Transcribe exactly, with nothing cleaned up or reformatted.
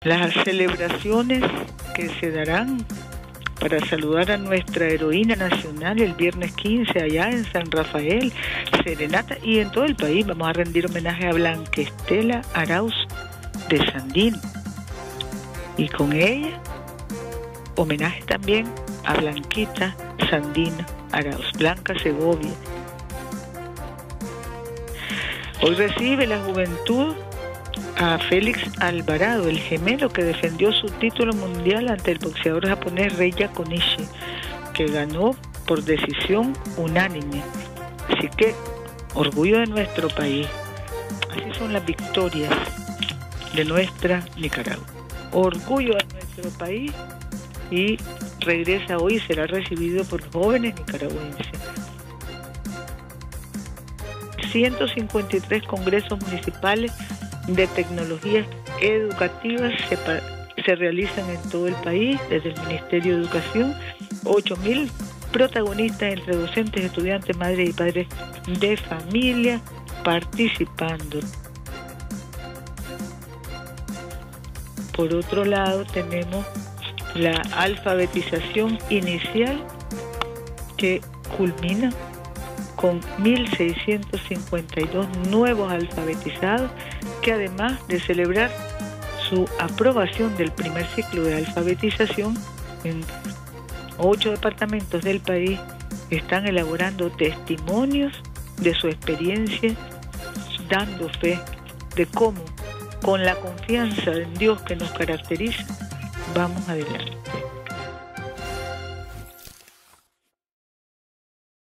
las celebraciones que se darán para saludar a nuestra heroína nacional el viernes quince allá en San Rafael, serenata, y en todo el país vamos a rendir homenaje a Blanca Estela Arauz de Sandino, y con ella homenaje también a Blanquita Sandino Arauz, Blanca Segovia. Hoy recibe la juventud a Félix Alvarado, el gemelo que defendió su título mundial ante el boxeador japonés Reiya Konishi, que ganó por decisión unánime. Así que, orgullo de nuestro país. Así son las victorias de nuestra Nicaragua. Orgullo de nuestro país, y regresa hoy y será recibido por jóvenes nicaragüenses. ciento cincuenta y tres congresos municipales de tecnologías educativas se, se realizan en todo el país desde el Ministerio de Educación. ocho mil protagonistas entre docentes, estudiantes, madres y padres de familia participando. Por otro lado, tenemos la alfabetización inicial, que culmina con mil seiscientos cincuenta y dos nuevos alfabetizados, que además de celebrar su aprobación del primer ciclo de alfabetización en ocho departamentos del país, están elaborando testimonios de su experiencia, dando fe de cómo, con la confianza en Dios que nos caracteriza, vamos adelante.